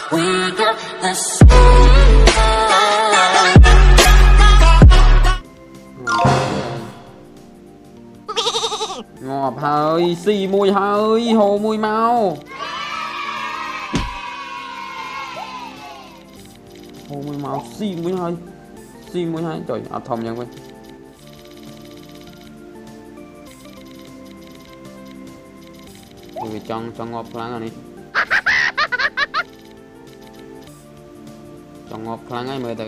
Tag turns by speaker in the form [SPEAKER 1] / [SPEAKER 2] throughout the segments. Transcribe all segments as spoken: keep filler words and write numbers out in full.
[SPEAKER 1] We got the
[SPEAKER 2] ngọt hơi xì mùi hơi hồ mùi mau hồ mùi mau xì mùi hơi xì mùi hơi trời ập thầm nha quên vì trong trong ngọt lắng rồi đi trong ngọt lắng ấy mới từ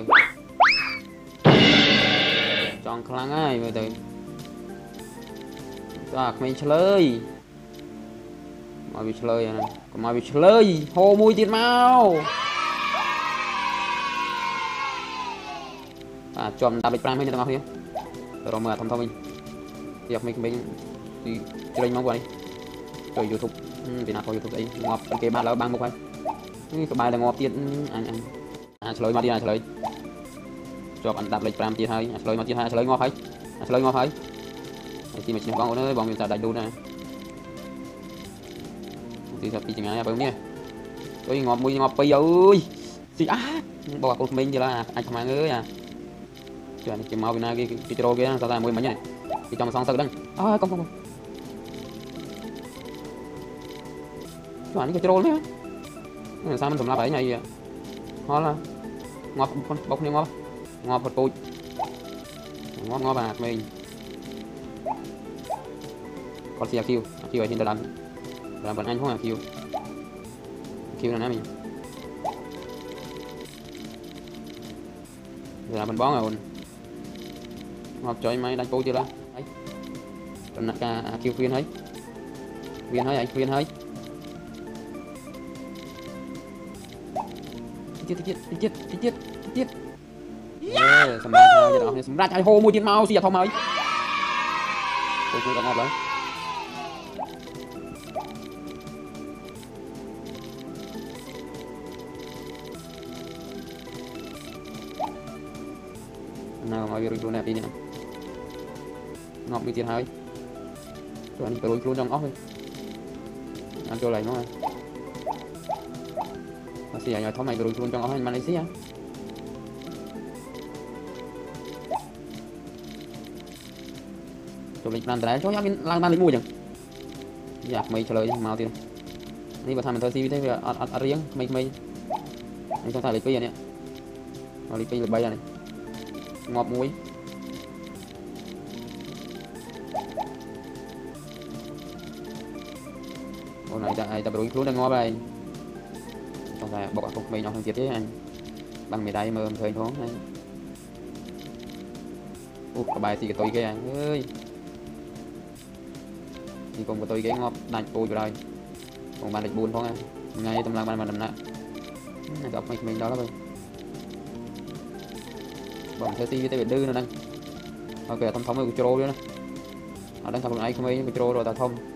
[SPEAKER 2] trong lắng ấy mới từจากไม่เฉลยมาวิเฉลยนะก็มาวิเฉลยโหมวยติดเมาอ่าจอมตาไปปรามให้ในตำนานนี้แต่เราเมื่อทำทำเองอยากไม่ไม่ที่จะได้มากกว่านี้จอยยูทูบเป็นหน้าของยูทูบไอ้งอบเป็นเกมบ้านแล้วบางบุกไปนี่สบายเลยงอบติดอันอันอ่าเฉลยมาดีนะเฉลยจอบอันดับเลยปรามติดให้เฉลยมาติดให้เฉลยงอบให้เฉลยงอบให้ที่มันบองเอ้ยบองมีสารได้ดูนะที่จะปีจังไงอะไปเนี่ยโอ้ยงอบมืองอบไปเอ้ยสิอ่ะบอกว่าคนmình chứ là anh không ai ơi à chuyện chỉ mau bên này cái cái trâu kia sao lại mùi mấy nhỉ cái trong song sơ đằng à không không chuyện cái trâu nữa sao mình làm lại này vậy ho là ngọt con bốc như ngọt ngọt một cùi ngọt ngọt bạc mình còn xì kêu kêu ở trên đàn làm bọn anh không là kêu kêu là nãy mình giờ là mình bón rồi ngọt trời mấy đánh cô chưa đó đấy còn cả kêu viên ấy viên ấy anh viên ấy chết chết chết chết chết chết sầm rát giờ đó sầm rát ai hô mùi tiền mau xì thông ấy tôi tôi ngọt đấy nào mà virus luôn này nè ngọc bị tiền hai rồi anh phải luôn trong óc thôi anh cho lại nó mà xì nhà tháo mày rồi luôn trong óc anh Malaysia cho mình làm cái cho nhá mình làm làm lấy mùi chẳng dạ mày trả lời màu tiền đi vào thằng mình thôi xí thế về ăn riêng mày mày anh cho thằng lấy cây này lấy cây là bay ra này ngọt muối hôm nay ta ta bồi luôn đang ngọt đây trong này bọc cục mì nhỏ hơn tiệt thế anh bằng mì đay mờ thời thoáng này úp cái bài thì cái tôi cái anh ơi thì còn cái tôi cái ngọt đánh tôi rồi đây còn bàn lịch buồn thoáng anh ngay tâm lang bàn bàn nằm nè gặp mình mình đó đó thôi bọn thế si với đưa nó đang ok thông thống với trô nữa nó đang thằng này không ấy trô rồi tao thông